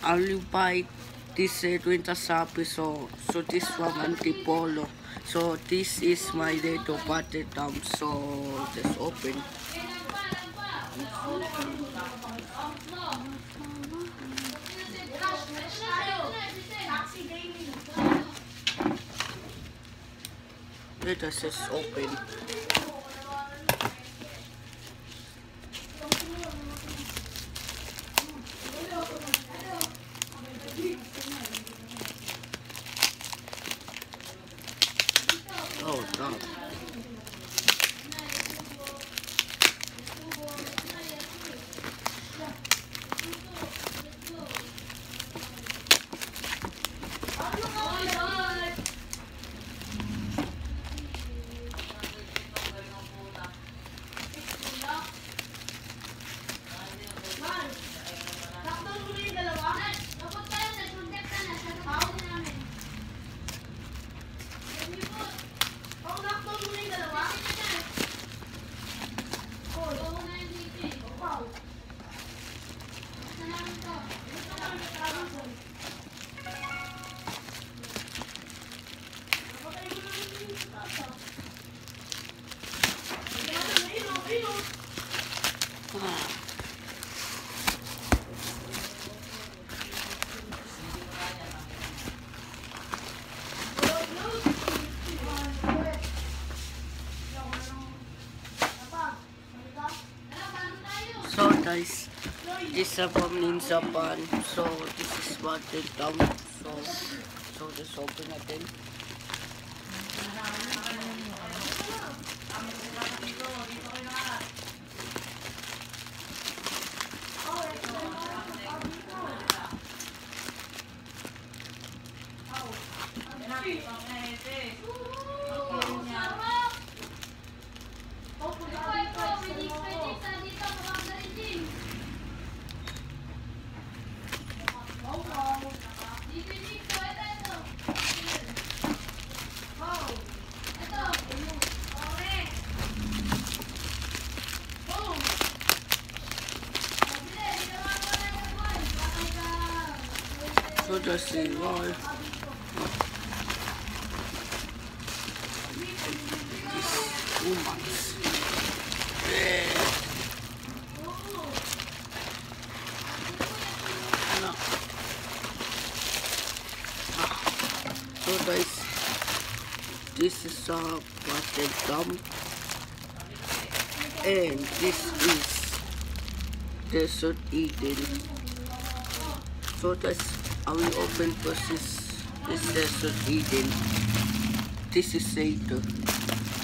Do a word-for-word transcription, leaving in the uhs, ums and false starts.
only buy this uh, twenty Shopee, so so this one Antipolo. So this is my little butter dump. So just open. Let us just open. Oh no. So guys, this is from Ninja Pan. So this is what they done. So so just open natin. So just see why. This woman's. Yeah. No. Ah. So guys, this is a butter gum, and this is Desert Eden. So guys, I will open first this, this Desert Eden. This is later.